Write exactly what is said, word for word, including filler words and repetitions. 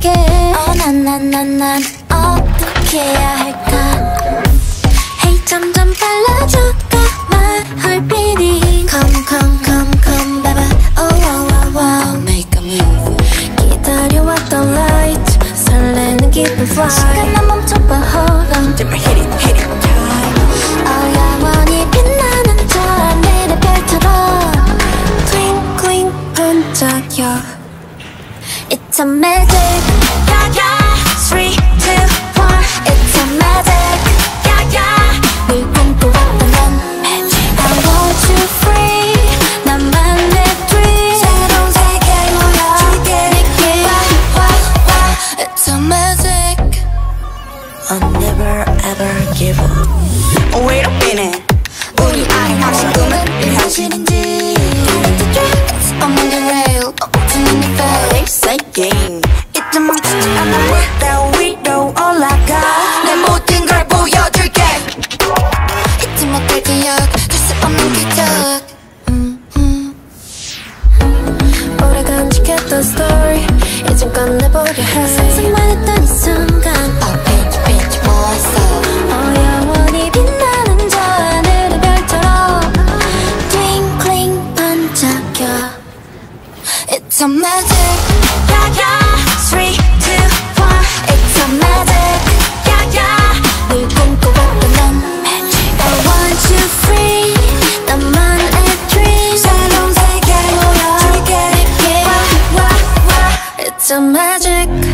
줄게. Oh 난 난 난 난 어떻게 해야 할까? Hey 점점 빨라져가 my heartbeating. Come come come come baby. Oh wow wow wow. Make a move. 기다려왔던 light 설레는 기쁜 fly. 시간만 멈춰봐 hold on. Hit it hit it time. Oh 영원히 빛나는 저 하늘의 별처럼 twinkling 반짝여. It's a magic. Yeah yeah. Three two one. It's a magic. Yeah yeah. 늘 꿈꿔왔던 넌 magic. I want you free. 나만의 dream. 새로운 세계 모여줄게. 내게 와 와 와. It's a magic. I'll never ever give up. Oh wait a minute. 우리 안에 확신 꿈은 현실인지. It's on the rail. Open in your face. Say game. 잊지 멈추지 않아. That 위로 올라가. 내 모든 걸 보여줄게. 잊지 못할 기억. 될 수 없는 기적. 음, 음. 오래 간직했던 story 이젠 꺼내보려 해. 상상만 했던 이 순간 Oh 빛이 빛이 모았어. Oh 영원히 빛나는 저 하늘의 별처럼 twinkling 반짝여. It's a magic. Yeah yeah. Three two one. It's a magic. Yeah yeah. 늘 꿈꿔왔던 넌 magic. I want you free. 나만의 dream. 새로운 세계 모여줄게. 내게 와 와 와. It's a magic.